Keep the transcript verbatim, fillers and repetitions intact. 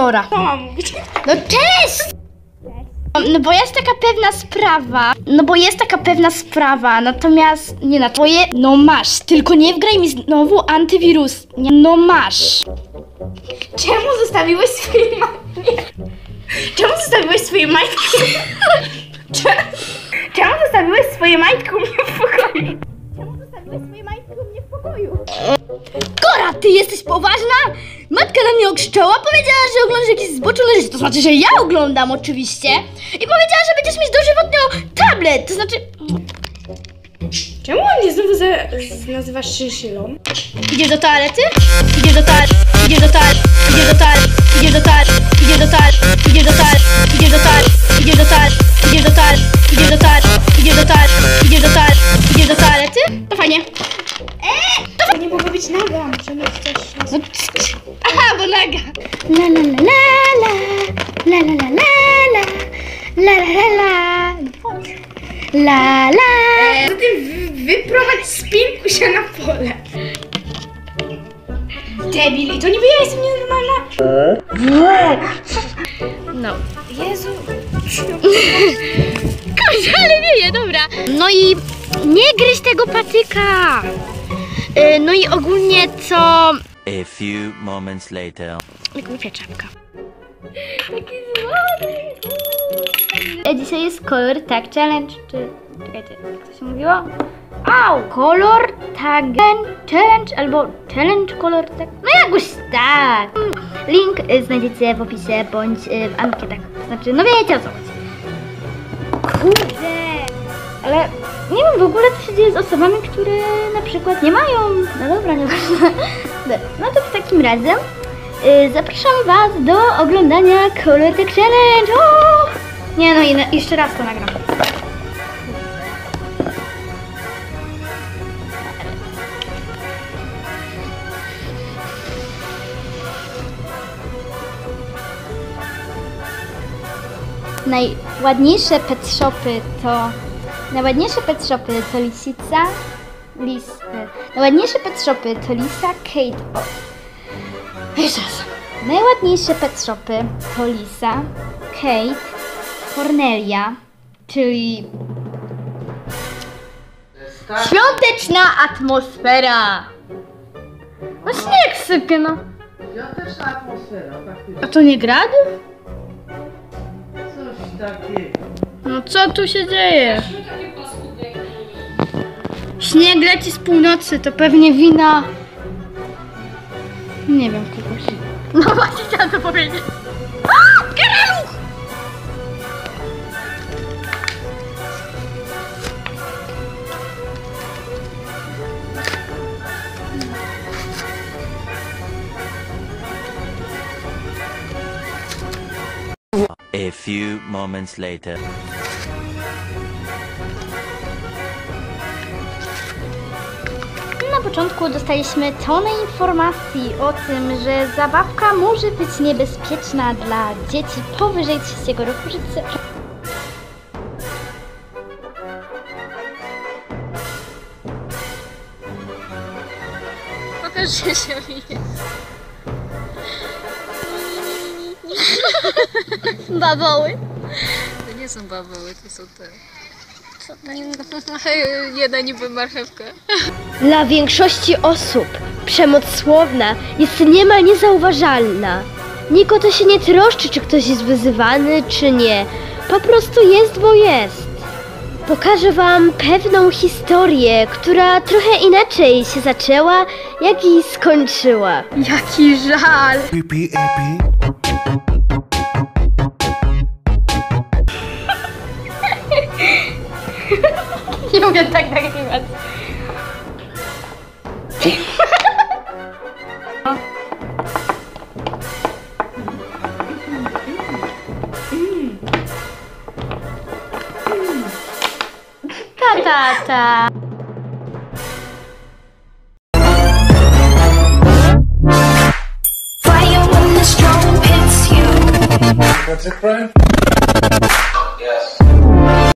Dobra. Co mam mówić? No cześć! No bo jest taka pewna sprawa, no bo jest taka pewna sprawa, natomiast nie na twoje, no masz, tylko nie wgraj mi znowu antywirus, nie, no masz. Czemu zostawiłeś swoje majtki? Czemu zostawiłeś swoje majtki? Czemu zostawiłeś swoje majtki u mnie w pokoju? Czemu zostawiłeś swoje majtki u mnie w pokoju? Kora, ty jesteś poważna? Matka na mnie okrzyczała, powiedziała, że oglądasz jakieś zboczone rzeczy, to znaczy, że ja oglądam oczywiście. I powiedziała, że będziesz mieć dożywotnio tablet, to znaczy... Czemu on mnie znowu za, z, nazywasz Szynszylą? Idziesz do toalety? Idziesz do toalety? Idziesz do toalety? Idziesz do toalety? Idziesz do toalety? Idziesz do toalety? Idziesz do toalety? Idziesz do toalety? Idziesz do toalety? Idziesz do toalety? Idziesz do toalety? Idziesz do toalety? Idziesz do toalety? Idziesz do toalety? To fajnie. Eee! To nie mogło być naga, muszę mieć coś... No, aha, bo naga. La la la la la la la la la la la la la la. Eee, zatem wy, wyprowadź spinku się na pole. Debil, i to niby ja jestem nienormalna? No. Jezu. Kurczę, ale wieje, dobra. No i nie gryź tego patyka. Yy, no i ogólnie co... A few moments later. Jak głupia czapka. Taki słodki. E, dzisiaj jest kolor tag challenge, czy... Czekajcie, jak to się mówiło? Au! Kolor tag challenge albo challenge kolor tag... No jakoś tak. Link y, znajdziecie w opisie bądź y, w ankietach. Znaczy, no wiecie o co chodzi. Kurde! Ale nie wiem w ogóle co się dzieje z osobami, które na przykład nie mają. No dobra, nieważne. No to w takim razie yy, zapraszam was do oglądania Color Tag Challenge. O! Nie no, i jeszcze raz to nagram. Najładniejsze pet shopy to... Najładniejsze pet shopy to Lisica... Lis... Najładniejsze pet shopy to Lisa, Kate... O. Jeszcze raz. Najładniejsze pet shopy to Lisa, Kate, Cornelia, czyli... Świąteczna atmosfera! No śnieg sypie, no. Świąteczna atmosfera, faktycznie. A to nie grad? Coś takiego. No co tu się dzieje? Śnieg leci z północy, to pewnie wina... Nie wiem kogoś. No właśnie chciałam to powiedzieć. A! Karaluch! A few moments later. Na początku dostaliśmy tonę informacji o tym, że zabawka może być niebezpieczna dla dzieci powyżej trzeciego roku życia. Pokaż się mi. Bawoły. To nie są bawoły, to są te... Co to? Jedna niby marchewka. Dla większości osób przemoc słowna jest niemal niezauważalna. Nikt o to się nie troszczy, czy ktoś jest wyzywany, czy nie. Po prostu jest, bo jest. Pokażę wam pewną historię, która trochę inaczej się zaczęła, jak i skończyła. Jaki żal! Nie umiem tak nagrywać. Ta ta ta. Fire when the storm hits you. That's a crime.